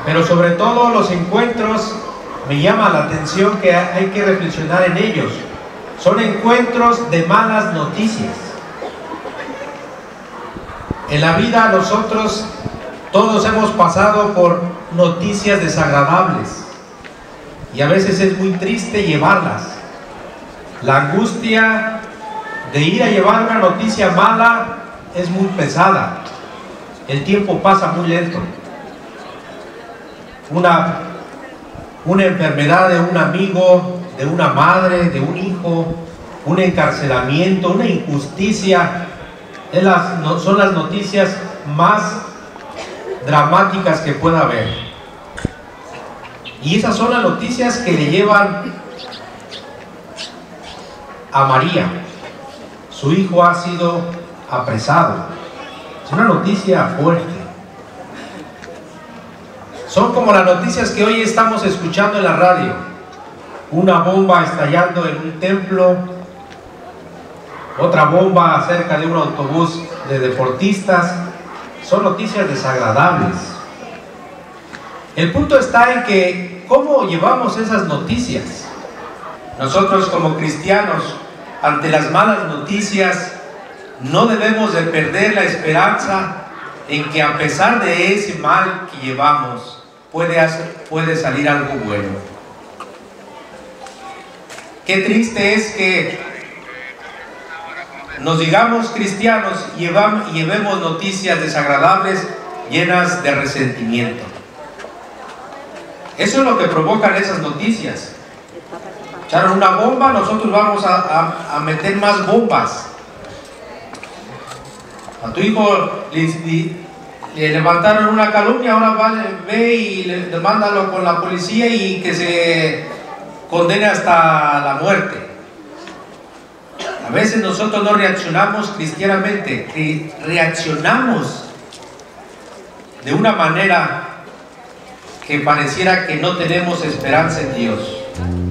Pero sobre todo los encuentros, me llama la atención que hay que reflexionar en ellos. Son encuentros de malas noticias. En la vida nosotros todos hemos pasado por noticias desagradables y a veces es muy triste llevarlas. La angustia de ir a llevar una noticia mala es muy pesada. El tiempo pasa muy lento. Una enfermedad de un amigo, de una madre, de un hijo, un encarcelamiento, una injusticia, son las noticias más dramáticas que pueda haber. Y esas son las noticias que le llevan a María. Su hijo ha sido apresado. Es una noticia fuerte. Son como las noticias que hoy estamos escuchando en la radio. Una bomba estallando en un templo, otra bomba cerca de un autobús de deportistas. Son noticias desagradables. El punto está en que ¿cómo llevamos esas noticias? Nosotros como cristianos, ante las malas noticias, no debemos de perder la esperanza en que a pesar de ese mal que llevamos, puede salir algo bueno. Qué triste es que nos digamos cristianos y llevemos noticias desagradables llenas de resentimiento. Eso es lo que provocan esas noticias. Echaron una bomba, nosotros vamos a meter más bombas. A tu hijo le levantaron una calumnia, ahora ve y demándalo con la policía y que se condene hasta la muerte. A veces nosotros no reaccionamos cristianamente, reaccionamos de una manera que pareciera que no tenemos esperanza en Dios.